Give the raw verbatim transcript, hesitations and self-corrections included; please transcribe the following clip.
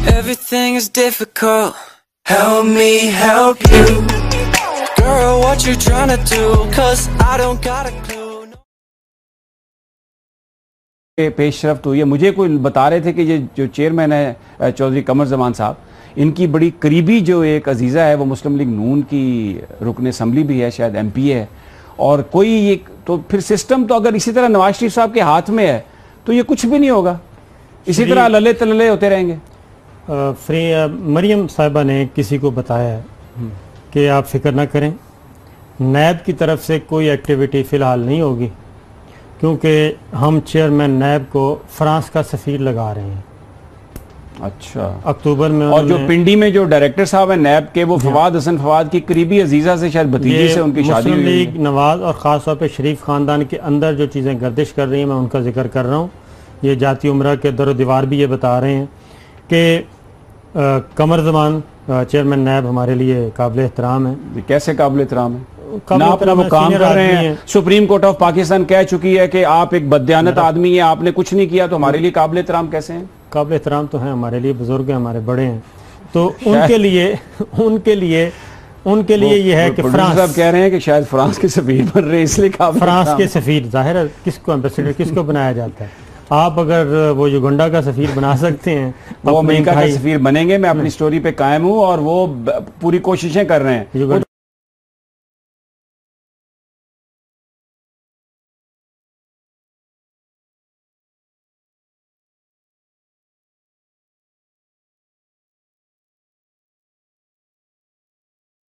Everything is difficult. Help me help you. Girl, what you trying to do? Cause I don't got a clue. پیش رفت ہوئی ہے. مجھے کوئی بتا رہے تھے کہ یہ جو چیئرمین ہے چودھری قمر زمان صاحب, ان کی بڑی قریبی جو ایک عزیزہ ہے وہ مسلم لیگ نون کی رکن اسمبلی بھی ہے, شاید ایم پی ہے, اور کوئی یہ تو پھر سسٹم تو اگر اسی طرح نواز شریف صاحب کے ہاتھ میں ہے تو یہ کچھ بھی نہیں ہوگا, اسی طرح للے تللے ہوتے رہیں گے. فری مریم صاحبہ نے کسی کو بتایا ہے کہ آپ فکر نہ کریں, نیب کی طرف سے کوئی ایکٹیویٹی فی الحال نہیں ہوگی, کیونکہ ہم چیئرمین نیب کو فرانس کا سفیر لگا رہے ہیں. اچھا, اکتوبر میں. اور جو پنڈی میں جو ڈائریکٹر صاحب ہیں نیب کے, وہ فواد حسن فواد کی قریبی عزیزہ سے شاید بھتیجی سے ان کی شادی ہوئی. مسلم لیگ نواز اور خاص طور پہ شریف خاندان کے اندر جو چیزیں گردش کر رہی ہیں میں ان کا ذکر کر رہا ہوں. یہ جاتی عمرہ کے در و دیوار بھی یہ بتا رہے ہیں کہ قمر زمان چیئرمین نیب ہمارے لیے قابل احترام ہے. کیسے قابل احترام ہے؟ نہ اپنا وہ کام کر رہے ہیں. سپریم کورٹ آف پاکستان کہہ چکی ہے کہ آپ ایک بددیانت آدمی ہیں, آپ نے کچھ نہیں کیا, تو ہمارے لیے قابل احترام کیسے ہیں؟ قابل احترام تو ہیں, ہمارے لیے بزرگ ہیں, ہمارے بڑے ہیں, تو ان کے لیے ان کے لیے ان کے لیے یہ ہے کہ فرانس صاحب کہہ رہے ہیں کہ شاید فرانس کے سفیر بن رہے ہیں, اس لیے قابل فرانس کے سفیر. ظاہر ہے کس کو ایمبیسیڈر کس کو بنایا جاتا ہے؟ آپ اگر وہ یوگنڈا کا سفیر بنا سکتے ہیں, وہ امریکہ کا سفیر بنیں گے. میں اپنی سٹوری پہ قائم ہوں اور وہ پوری کوششیں کر رہے ہیں.